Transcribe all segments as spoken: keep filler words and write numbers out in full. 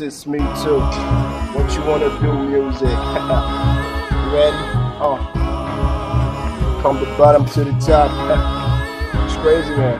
is me too. What you wanna do, music? You ready? Oh, from the bottom to the top. It's crazy, man.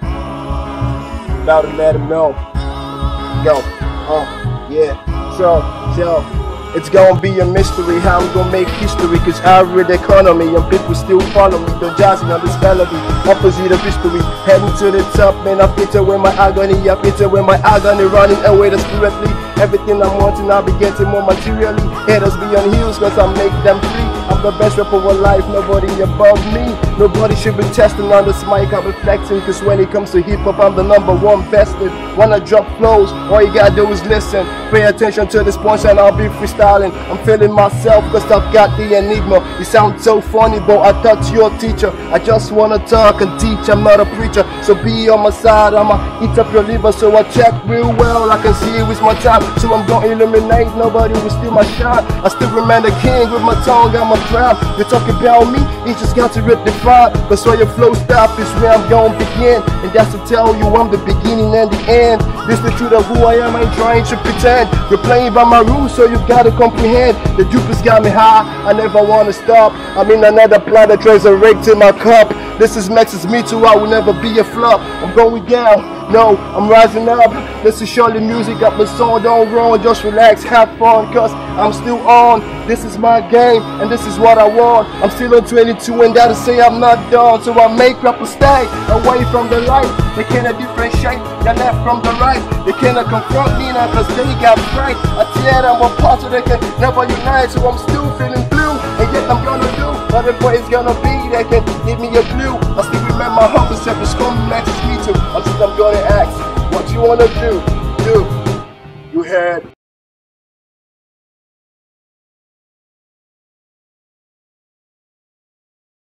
About to let him know. Go. Oh, yeah. So, so. It's gonna be a mystery how I'm gonna make history. Cause I read the economy and people still follow me. Don't judge me on this melody, opposite of history. Heading to the top, man, I fit away my agony. I fit away my agony, running away desperately. Everything I'm wanting, I'll be getting more materially. Haters be on heels cause I make them free. I'm the best rapper of life, nobody above me. Nobody should be testing on this mic, I'm reflecting. Cause when it comes to hip hop, I'm the number one bested. Wanna drop flows, all you gotta do is listen. Pay attention to this punch and I'll be freestyling. I'm feeling myself cause I've got the enigma. You sound so funny, but I thought you're a teacher. I just wanna talk and teach, I'm not a preacher. So be on my side, I'ma eat up your liver. So I check real well, I can see it with my time. So I'm gonna illuminate, nobody will steal my shine. I still remain the king with my tongue, I'm a crown. You talk about me, you just got to rip the fire. Cause where your flow stop is where I'm gonna begin. And that's to tell you I'm the beginning and the end. This the truth of who I am, I ain't trying to pretend. You're playing by my rules, so you gotta comprehend. The Jupiter's got me high, I never wanna stop. I'm in another planet, resurrecting my cup. This is Max, it's me too, I will never be a flop. I'm going down, no, I'm rising up. This is surely music up the song, don't run, just relax, have fun. Cause I'm still on, this is my game, and this is what I want. I'm still on twenty-two and that'll say I'm not done. So I make rappers stay away from the light. They cannot differentiate the left from the right. They cannot confront me now cause they got fright. I tear them apart so they can never unite. So I'm still feeling blue, and yet I'm gonna do whatever it's gonna be. They can give me a clue. I still remember my humble self is coming next to me too. Until I'm gonna ask, what you wanna do? Do. You heard?